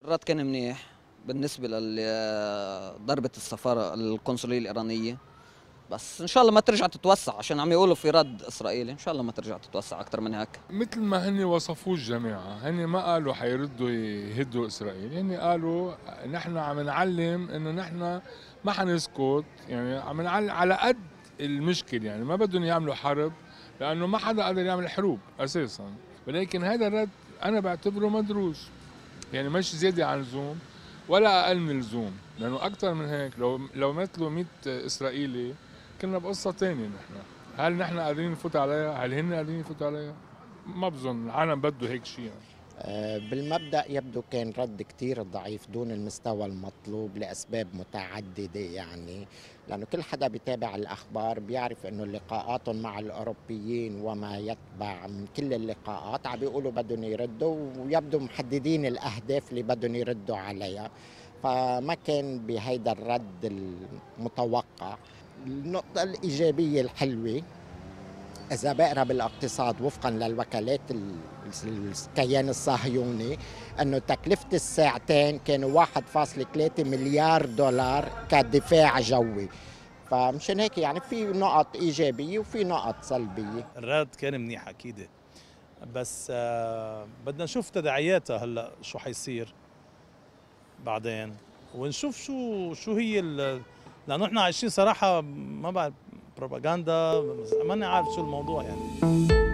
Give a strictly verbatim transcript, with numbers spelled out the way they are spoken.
الرد كان منيح بالنسبة لضربة السفارة القنصلية الإيرانية، بس إن شاء الله ما ترجع تتوسع، عشان عم يقولوا في رد إسرائيلي، إن شاء الله ما ترجع تتوسع أكثر من هيك. مثل ما هن وصفوه الجماعة، هن ما قالوا حيردوا يهدوا إسرائيل، هن قالوا نحن عم نعلم إنه نحن ما حنسكت، يعني عم نعلم على قد المشكل، يعني ما بدهم يعملوا حرب لأنه ما حدا قادر يعمل حروب أساسا، ولكن هذا الرد أنا بعتبره مدروس، يعني مش زيادة عن اللزوم ولا أقل من اللزوم، لأنه أكثر من هيك لو لو مثلوا مئة إسرائيلي كنا بقصة تانية نحن. هل نحن قادرين نفوت عليها؟ هل هن قادرين يفوتوا عليها؟ ما بظن العالم بده هيك شيء يعني. آه، بالمبدأ يبدو كان رد كتير ضعيف دون المستوى المطلوب لأسباب متعددة، يعني لأنه كل حدا بيتابع الأخبار بيعرف أنه لقاءاتهم مع الأوروبيين وما يتبع من كل اللقاءات عم بيقولوا بدهم يردوا، ويبدو محددين الأهداف اللي بدهم يردوا عليها، فما كان بهيدا الرد المتوقع. النقطة الإيجابية الحلوة إذا بقرا بالاقتصاد وفقا للوكالات الكيان الصهيوني أنه تكلفة الساعتين كانوا واحد فاصلة ثلاثة مليار دولار كدفاع جوي، فمشان هيك يعني في نقط إيجابية وفي نقط سلبية. الرد كان منيح أكيد، بس آه بدنا نشوف تداعياتها هلا شو حيصير بعدين، ونشوف شو شو هي لأنه احنا عايشين صراحة ما بعرف بروباغندا، ما عارف شو الموضوع يعني.